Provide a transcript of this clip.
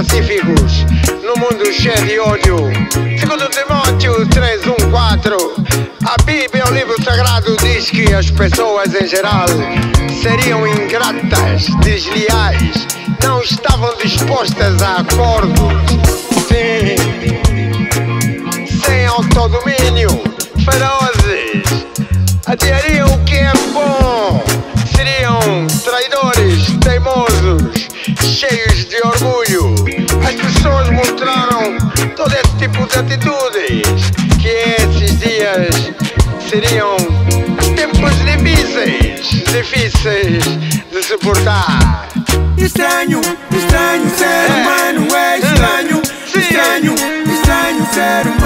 pacíficos, no mundo cheio de ódio. Segundo Timóteo 3:1-4, a Bíblia, o livro sagrado, diz que as pessoas em geral seriam ingratas, desleais, não estavam dispostas a acordos, sim, sem autodomínio, ferozes, adiariam o que é bom, seriam traidores, teimosos, cheios de orgulho. As pessoas mostraram todo esse tipo de atitudes, que esses dias seriam tempos difíceis de suportar. Estranho ser humano é estranho. Estranho ser humano.